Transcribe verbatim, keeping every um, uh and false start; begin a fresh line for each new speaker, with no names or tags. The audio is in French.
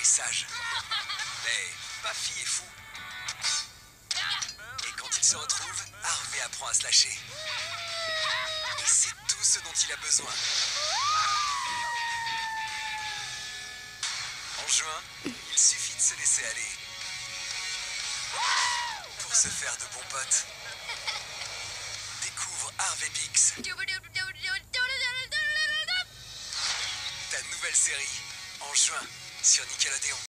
sage. Mais Papy est fou. Et quand ils se retrouvent, Harvey apprend à se lâcher. Et c'est tout ce dont il a besoin. En juin, il suffit de se laisser aller pour se faire de bons potes. Découvre Harvey Beaks, ta nouvelle série, en juin, sur Nickelodeon.